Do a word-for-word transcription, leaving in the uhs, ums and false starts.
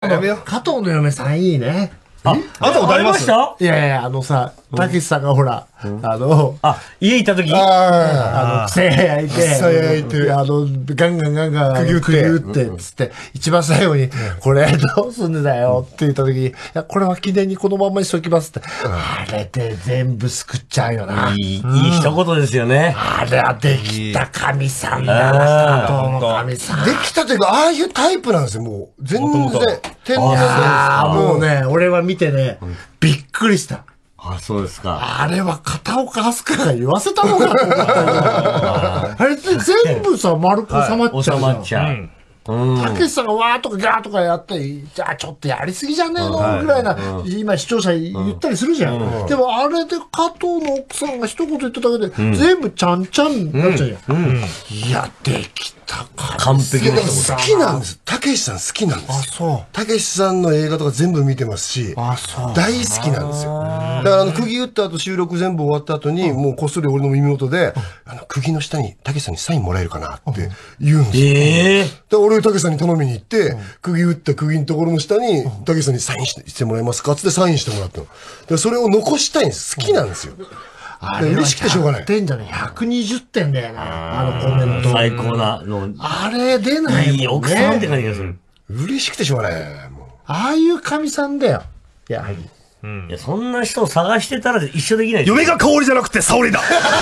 やめよう。 加藤の嫁さんいいね。 あ、あんたことあります？ いやいや、あのさ、たけしさんがほら、あの、 あ、家行った時あの、草焼いて、 草焼いてあの、ガンガンガンガン、 釘打って釘打って、つって、一番最後に、これどうすんだよって言った時に、いや、これは記念にこのまんまにしときますって。あれで全部救っちゃうよな。 いい、いい一言ですよね。 あれはできた神さんだな、加藤の神さん。 できたというか、ああいうタイプなんですよ、もう。全然、天然で。 ああ、もうね、俺は見てね、びっくりした。 あ、そうですか。 あれは片岡飛鳥が言わせたのかと思ったよ。あれって全部さ、丸く収まっちゃう。 収まっちゃう。 たけしさんがわーとかギャーとかやって、じゃあちょっとやりすぎじゃねえのぐらいな、今視聴者言ったりするじゃん。でもあれで加藤の奥さんが一言言っただけで、全部ちゃんちゃんになっちゃうじゃん。いや、できたか。 完璧な好きなんです。たけしさん好きなんです。 あ、そう。 たけしさんの映画とか全部見てますし、 あ、そう。 大好きなんですよ。だからあの、釘打った後、収録全部終わった後に、もうこっそり俺の耳元で、あの、釘の下にたけしさんにサインもらえるかなって言うんですよ。 ええ。 で、俺、たけしさんに頼みに行って、釘打った釘のところの下に、たけしさんにサインしてしてもらえますかつってサインしてもらったの。で、それを残したいんです。好きなんですよ。 あれ嬉しくてしょうがないひゃくてんじゃね、ひゃくにじゅってんだよな、あのコメント。 最高なの。 あれ出ないもんね。 いい奥さんって感じがする。 嬉しくてしょうがない。もうああいう神さんだよ。やはり。 いや、そんな人を探してたら一緒できないですよ。 嫁が香りじゃなくて沙織だ